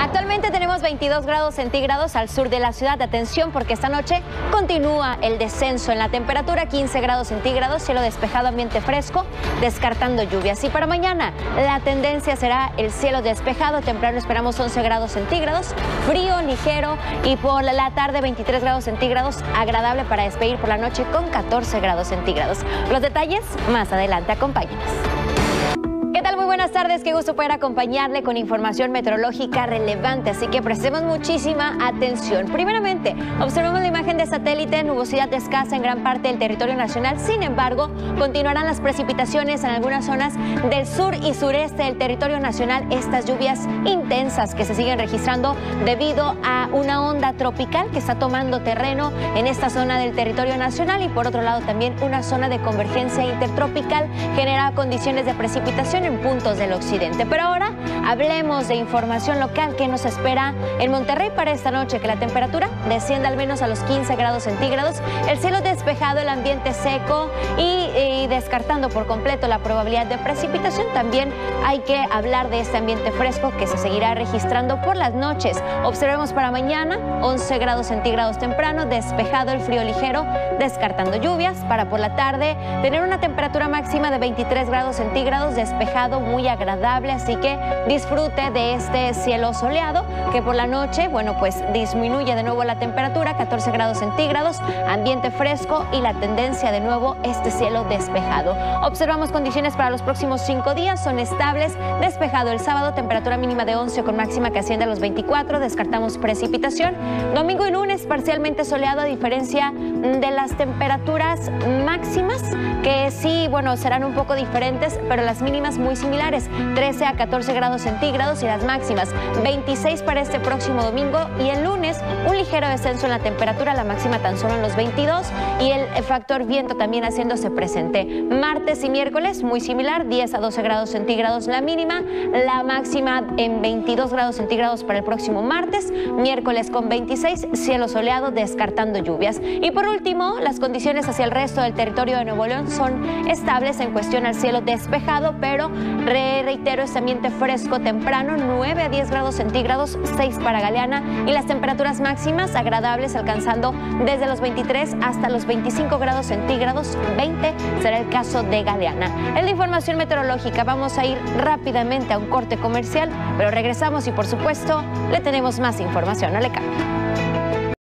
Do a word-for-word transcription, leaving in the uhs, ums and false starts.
Actualmente tenemos veintidós grados centígrados al sur de la ciudad. Atención porque esta noche continúa el descenso en la temperatura, quince grados centígrados, cielo despejado, ambiente fresco, descartando lluvias. Y para mañana la tendencia será el cielo despejado, temprano esperamos once grados centígrados, frío ligero y por la tarde veintitrés grados centígrados, agradable para despedir por la noche con catorce grados centígrados. Los detalles más adelante, acompáñenos. ¿Qué tal? Muy buenas tardes, qué gusto poder acompañarle con información meteorológica relevante, así que prestemos muchísima atención. Primeramente, observemos la imagen de satélite, nubosidad escasa en gran parte del territorio nacional, sin embargo, continuarán las precipitaciones en algunas zonas del sur y sureste del territorio nacional, estas lluvias intensas que se siguen registrando debido a una onda tropical que está tomando terreno en esta zona del territorio nacional y por otro lado también una zona de convergencia intertropical genera condiciones de precipitación en puntos del occidente. Pero ahora hablemos de información local que nos espera en Monterrey para esta noche, que la temperatura descienda al menos a los quince grados centígrados, el cielo despejado, el ambiente seco y, y descartando por completo la probabilidad de precipitación. También hay que hablar de este ambiente fresco que se seguirá registrando por las noches. Observemos para mañana once grados centígrados temprano, despejado, el frío ligero, descartando lluvias. Para por la tarde tener una temperatura máxima de veintitrés grados centígrados, despejado, muy agradable, así que disfrute de este cielo soleado que por la noche, bueno, pues disminuye de nuevo la temperatura, catorce grados centígrados, ambiente fresco y la tendencia de nuevo este cielo despejado. Observamos condiciones para los próximos cinco días, son estables, despejado el sábado, temperatura mínima de once con máxima que asciende a los veinticuatro, descartamos precipitación. Domingo y lunes parcialmente soleado a diferencia de las temperaturas máximas que sí, bueno, serán un poco diferentes, pero las mínimas muy similares, trece a catorce grados centígrados y las máximas veintiséis para este próximo domingo y el lunes un ligero descenso en la temperatura, la máxima tan solo en los veintidós y el factor viento también haciéndose presente. Martes y miércoles muy similar, diez a doce grados centígrados la mínima, la máxima en veintidós grados centígrados para el próximo martes, miércoles con veintiséis, cielo soleado descartando lluvias. Y por último, las condiciones hacia el resto del territorio de Nuevo León son estables en cuestión al cielo despejado, pero re reitero este ambiente fresco temprano, nueve a diez grados centígrados, seis para Galeana y las temperaturas máximas agradables alcanzando desde los veintitrés hasta los veinticinco grados centígrados, veinte será el caso de Galeana. En la información meteorológica vamos a ir rápidamente a un corte comercial, pero regresamos y por supuesto le tenemos más información, no le cambie.